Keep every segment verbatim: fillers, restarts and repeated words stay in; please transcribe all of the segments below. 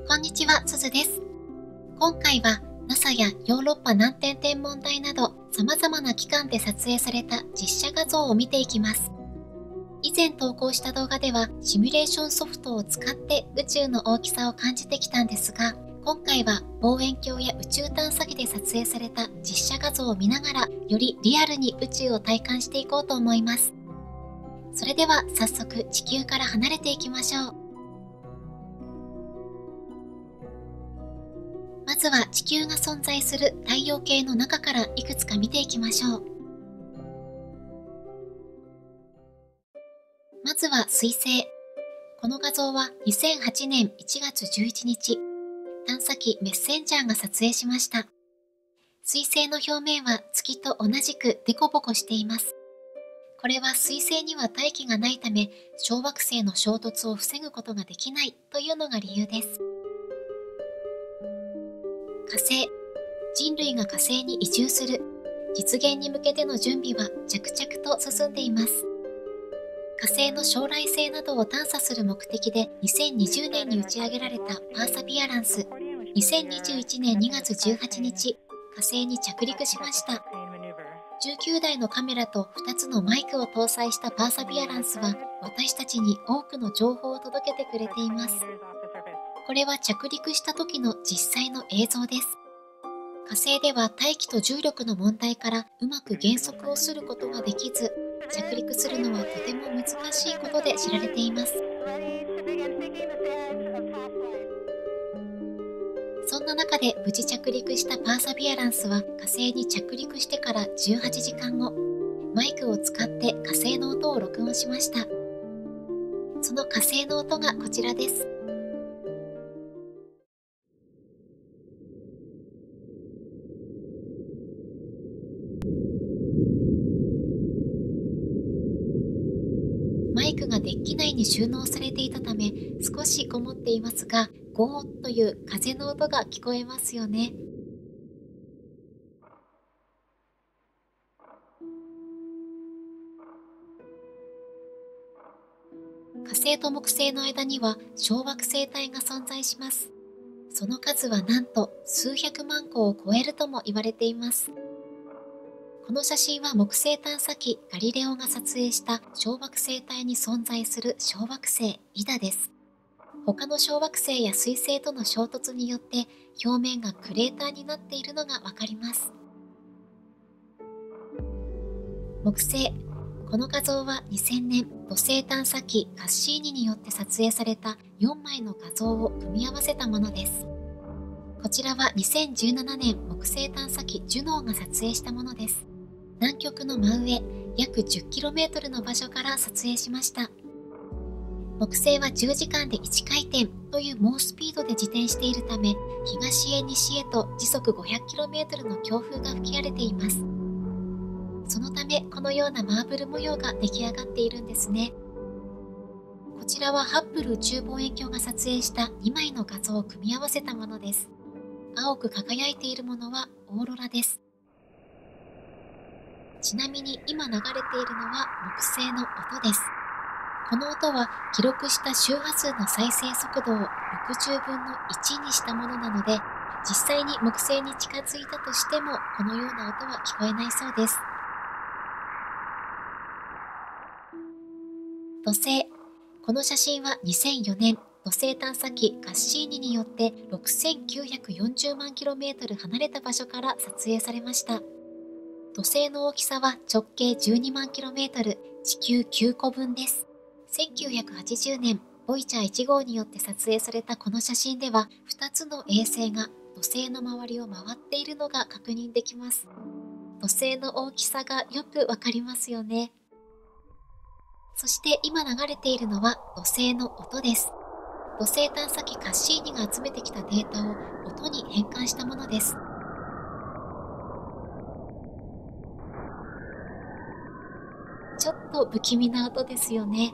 こんにちは、すずです。今回は ナサ やヨーロッパ南天天文台など様々な機関で撮影された実写画像を見ていきます。以前投稿した動画ではシミュレーションソフトを使って宇宙の大きさを感じてきたんですが、今回は望遠鏡や宇宙探査機で撮影された実写画像を見ながらよりリアルに宇宙を体感していこうと思います。それでは早速地球から離れていきましょう。まずは地球が存在する太陽系の中からいくつか見ていきましょう。まずは水星。この画像はにせんはちねんいちがつじゅういちにち、探査機メッセンジャーが撮影しました。水星の表面は月と同じくデコボコしています。これは水星には大気がないため、小惑星の衝突を防ぐことができないというのが理由です。火星。人類が火星に移住する。実現に向けての準備は着々と進んでいます。火星の将来性などを探査する目的でにせんにじゅうねんに打ち上げられたパーサビアランス。にせんにじゅういちねんにがつじゅうはちにち、火星に着陸しました。じゅうきゅうだいのカメラとふたつのマイクを搭載したパーサビアランスは私たちに多くの情報を届けてくれています。これは着陸した時の実際の映像です。火星では大気と重力の問題からうまく減速をすることができず、着陸するのはとても難しいことで知られています。そんな中で無事着陸したパーサビアランスは火星に着陸してからじゅうはちじかんご、マイクを使って火星の音を録音しました。その火星の音がこちらです。マイクがデッキ内に収納されていたため少しこもっていますが、ゴーという風の音が聞こえますよね。火星と木星の間には小惑星帯が存在します。その数はなんと数百万個を超えるとも言われています。この写真は木星探査機ガリレオが撮影した小惑星帯に存在する小惑星イダです。他の小惑星や水星との衝突によって表面がクレーターになっているのがわかります。木星。この画像はにせんねん土星探査機カッシーニによって撮影されたよんまいの画像を組み合わせたものです。こちらはにせんじゅうななねん木星探査機ジュノーが撮影したものです。南極の真上、約 じゅっキロメートル の場所から撮影しました。木星はじゅうじかんでいちかいてんという猛スピードで自転しているため、東へ西へと時速 ごひゃくキロメートル の強風が吹き荒れています。そのため、このようなマーブル模様が出来上がっているんですね。こちらはハッブル宇宙望遠鏡が撮影したにまいの画像を組み合わせたものです。青く輝いているものはオーロラです。ちなみに今流れているのは木星の音です。この音は記録した周波数の再生速度をろくじゅうぶんのいちにしたものなので、実際に木星に近づいたとしてもこのような音は聞こえないそうです。土星。この写真はにせんよねん土星探査機カッシーニによってろくせんきゅうひゃくよんじゅうまんキロメートル離れた場所から撮影されました。土星の大きさは直径じゅうにまんキロメートル、地球きゅうこぶんです。せんきゅうひゃくはちじゅうねん、ボイチャーいちごうによって撮影されたこの写真では、ふたつの衛星が土星の周りを回っているのが確認できます。土星の大きさがよくわかりますよね。そして今流れているのは土星の音です。土星探査機カッシーニが集めてきたデータを音に変換したものです。ちょっと不気味な音ですよね。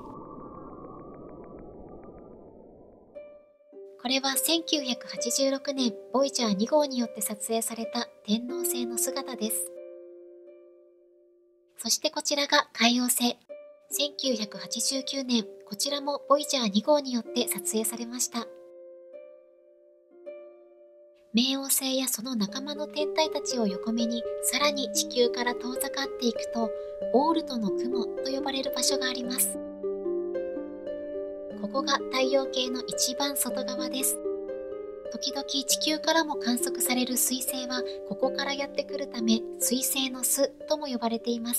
これはせんきゅうひゃくはちじゅうろくねんボイチャーにごうによって撮影された天王星の姿です。そしてこちらが海王星。せんきゅうひゃくはちじゅうきゅうねん、こちらもボイチャーにごうによって撮影されました。 冥王星やその仲間の天体たちを横目に、さらに地球から遠ざかっていくと、オールトの雲と呼ばれる場所があります。ここが太陽系の一番外側です。時々地球からも観測される彗星はここからやってくるため、彗星の巣とも呼ばれています。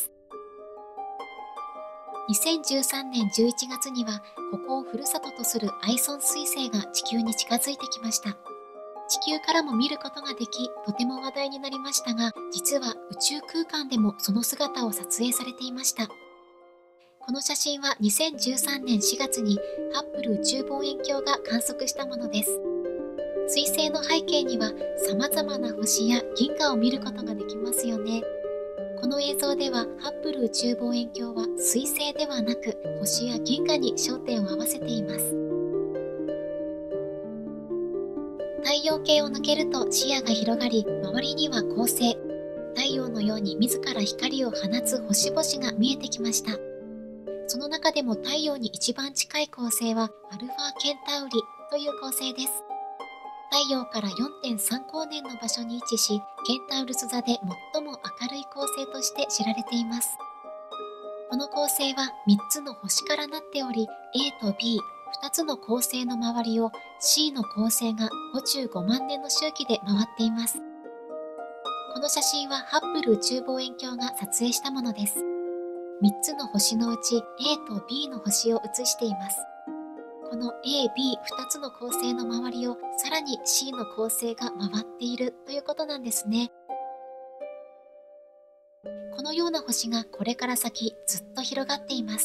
にせんじゅうさんねんじゅういちがつには、ここをふるさととするアイソン彗星が地球に近づいてきました。地球からも見ることができ、とても話題になりましたが、実は宇宙空間でもその姿を撮影されていました。この写真はにせんじゅうさんねんしがつにハッブル宇宙望遠鏡が観測したものです。彗星の背景には様々な星や銀河を見ることができますよね。この映像ではハッブル宇宙望遠鏡は彗星ではなく星や銀河に焦点を合わせています。太陽系を抜けると視野が広がり、周りには恒星、太陽のように自ら光を放つ星々が見えてきました。その中でも太陽に一番近い恒星はアルファケンタウリという恒星です。太陽から よんてんさん 光年の場所に位置し、ケンタウルス座で最も明るい恒星として知られています。この恒星はみっつの星からなっており、A と B、ふたつの恒星の周りを C の恒星がごじゅうごまんねんの周期で回っています。この写真はハッブル宇宙望遠鏡が撮影したものです。みっつの星のうち A と B の星を写しています。この A、B ふたつの恒星の周りをさらに C の恒星が回っているということなんですね。このような星がこれから先ずっと広がっています。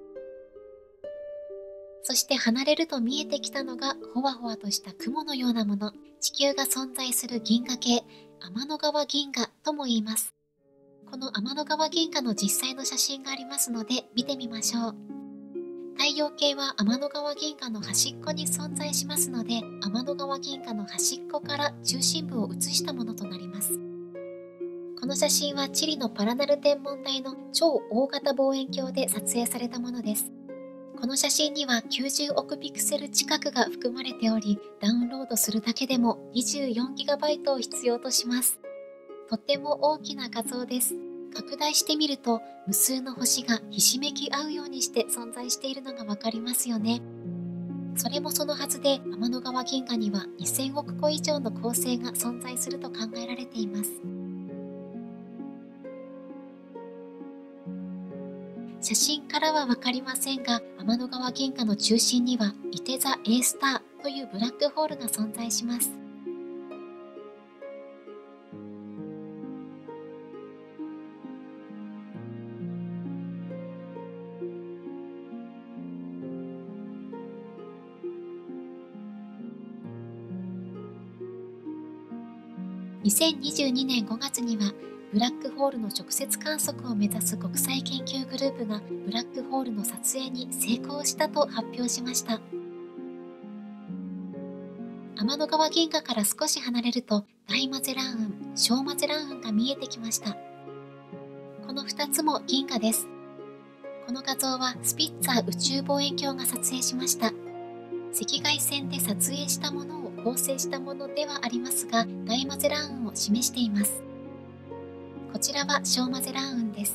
そして離れると見えてきたのがほわほわとした雲のようなもの。地球が存在する銀河系、天の川銀河とも言います。この天の川銀河の実際の写真がありますので見てみましょう。太陽系は天の川銀河の端っこに存在しますので、天の川銀河の端っこから中心部を写したものとなります。この写真はチリのパラナル天文台の超大型望遠鏡で撮影されたものです。この写真にはきゅうじゅうおくピクセル近くが含まれており、ダウンロードするだけでも にじゅうよんギガバイト を必要とします。とても大きな画像です。拡大してみると、無数の星がひしめき合うようにして存在しているのがわかりますよね。それもそのはずで、天の川銀河にはにせんおくこ以上の恒星が存在すると考えられています。写真からはわかりませんが、天の川銀河の中心には、いて座 A スターというブラックホールが存在します。にせんにじゅうにねんごがつには、ブラックホールの直接観測を目指す国際研究グループがブラックホールの撮影に成功したと発表しました。天の川銀河から少し離れると大マゼラン雲、小マゼラン雲が見えてきました。このふたつも銀河です。この画像はスピッツァー宇宙望遠鏡が撮影しました。赤外線で撮影したものを合成したものではありますが、大マゼラン雲を示しています。こちらは小マゼラン雲です。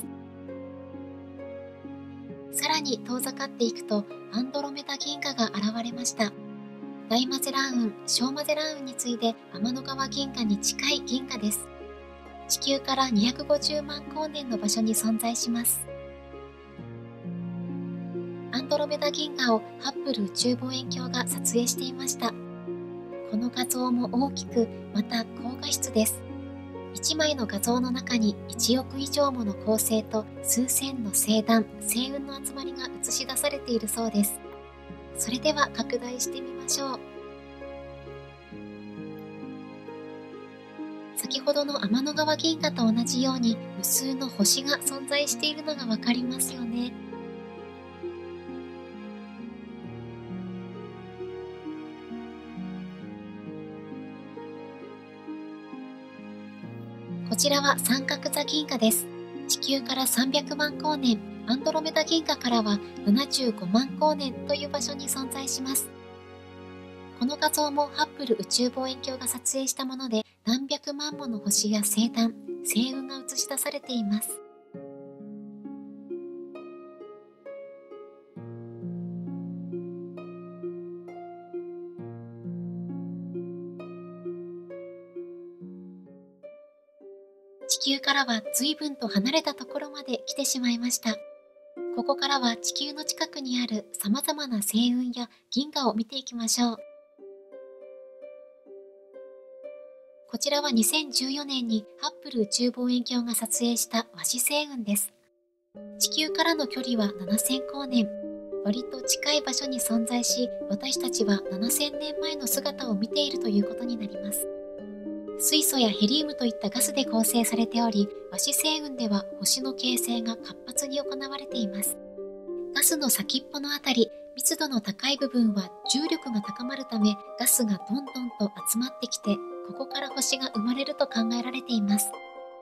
さらに遠ざかっていくとアンドロメダ銀河が現れました。大マゼラン雲、小マゼラン雲に次いで天の川銀河に近い銀河です。地球からにひゃくごじゅうまんこうねんの場所に存在します。アンドロメダ銀河をハッブル宇宙望遠鏡が撮影していました。この画像も大きく、また高画質です。いちまいの画像の中にいちおく以上もの恒星と数千の星団、星雲の集まりが映し出されているそうです。それでは拡大してみましょう。先ほどの天の川銀河と同じように無数の星が存在しているのがわかりますよね。こちらは三角座銀河です。地球からさんびゃくまんこうねん、アンドロメダ銀河からはななじゅうごまんこうねんという場所に存在します。 この画像もハッブル宇宙望遠鏡が撮影したもので、何百万もの星や星団、星雲が映し出されています。地球からは随分と離れたところまで来てしまいました。ここからは地球の近くにある様々な星雲や銀河を見ていきましょう。こちらはにせんじゅうよねんにハッブル宇宙望遠鏡が撮影した和紙星雲です。地球からの距離はななせんこうねん。割と近い場所に存在し、私たちはななせんねんまえの姿を見ているということになります。水素やヘリウムといったガスで構成されており、和紙星雲では星の形成が活発に行われています。ガスの先っぽのあたり、密度の高い部分は重力が高まるため、ガスがどんどんと集まってきて、ここから星が生まれると考えられています。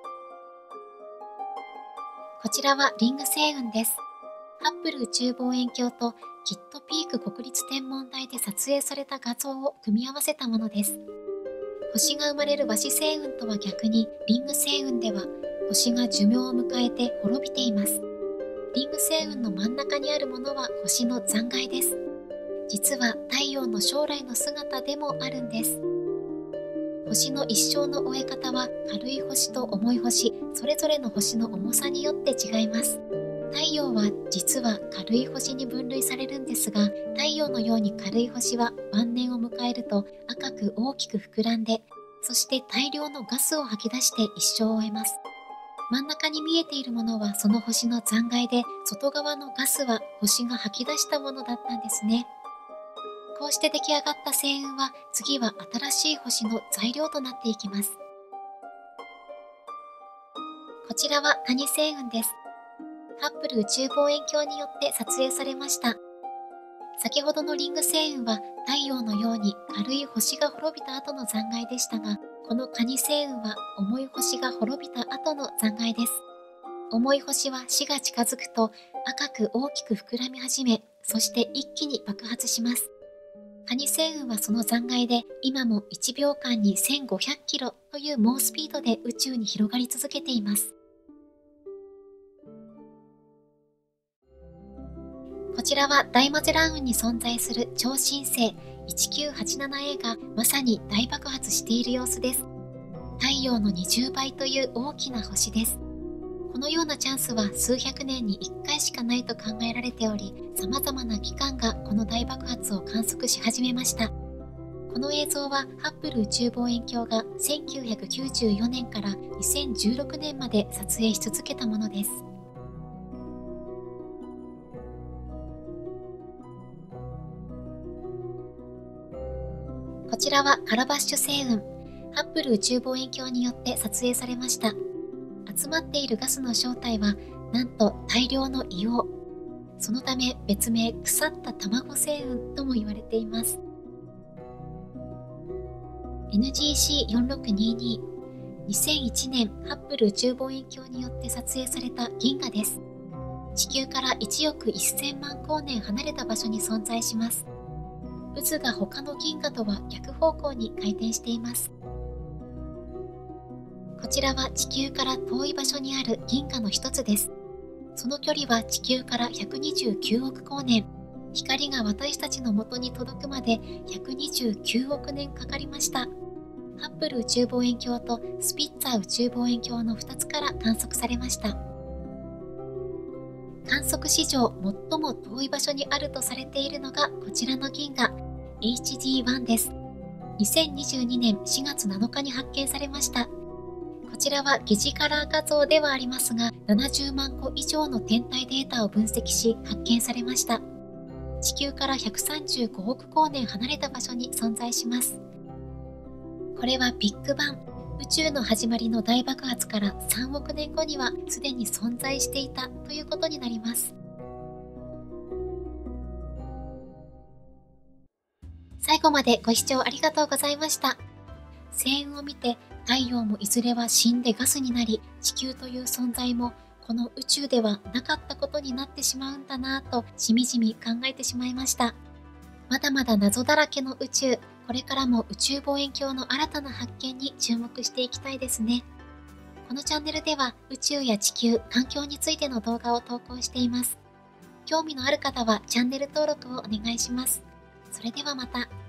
こちらはリング星雲です。ハッブル宇宙望遠鏡とキットピーク国立天文台で撮影された画像を組み合わせたものです。星が生まれる和紙星雲とは逆に、リング星雲では星が寿命を迎えて滅びています。リング星雲の真ん中にあるものは星の残骸です。実は太陽の将来の姿でもあるんです。星の一生の終え方は軽い星と重い星、それぞれの星の重さによって違います。太陽は実は軽い星に分類されるんですが、太陽のように軽い星は晩年を迎えると赤く大きく膨らんで、そして大量のガスを吐き出して一生を終えます。真ん中に見えているものはその星の残骸で、外側のガスは星が吐き出したものだったんですね。こうして出来上がった星雲は、次は新しい星の材料となっていきます。こちらは蟹星雲です。ハッブル宇宙望遠鏡によって撮影されました。先ほどのリング星雲は太陽のように軽い星が滅びた後の残骸でしたが、この蟹星雲は重い星が滅びた後の残骸です。重い星は死が近づくと赤く大きく膨らみ始め、そして一気に爆発します。蟹星雲はその残骸で今もいちびょうかんにせんごひゃくキロという猛スピードで宇宙に広がり続けています。こちらは大マゼラン雲に存在する超新星 いちきゅうはちななエー がまさに大爆発している様子です。太陽のにじゅうばいという大きな星です。このようなチャンスは数百年にいっかいしかないと考えられており、様々な機関がこの大爆発を観測し始めました。この映像はハッブル宇宙望遠鏡がせんきゅうひゃくきゅうじゅうよねんからにせんじゅうろくねんまで撮影し続けたものです。こちらはカラバッシュ星雲。ハッブル宇宙望遠鏡によって撮影されました。集まっているガスの正体は、なんと大量の硫黄。そのため別名腐った卵星雲とも言われています。エヌジーシーよんろくにーにー、にせんいちねんハッブル宇宙望遠鏡によって撮影された銀河です。地球からいちおくせんまんこうねん離れた場所に存在します。渦が他の銀河とは逆方向に回転しています。こちらは地球から遠い場所にある銀河の一つです。その距離は地球からひゃくにじゅうきゅうおくこうねん。光が私たちの元に届くまでひゃくにじゅうきゅうおくねんかかりました。ハッブル宇宙望遠鏡とスピッツァー宇宙望遠鏡のふたつから観測されました。観測史上最も遠い場所にあるとされているのがこちらの銀河 エイチディーワン です。にせんにじゅうにねんしがつなのかに発見されました。こちらは疑似カラー画像ではありますが、ななじゅうまんこ以上の天体データを分析し発見されました。地球からひゃくさんじゅうごおくこうねん離れた場所に存在します。これはビッグバン、宇宙の始まりの大爆発からさんおくねんごにはすでに存在していたということになります。最後までご視聴ありがとうございました。星雲を見て太陽もいずれは死んでガスになり、地球という存在もこの宇宙ではなかったことになってしまうんだなぁとしみじみ考えてしまいました。 まだまだ謎だらけの宇宙、これからも宇宙望遠鏡の新たな発見に注目していきたいですね。このチャンネルでは宇宙や地球、環境についての動画を投稿しています。興味のある方はチャンネル登録をお願いします。それではまた。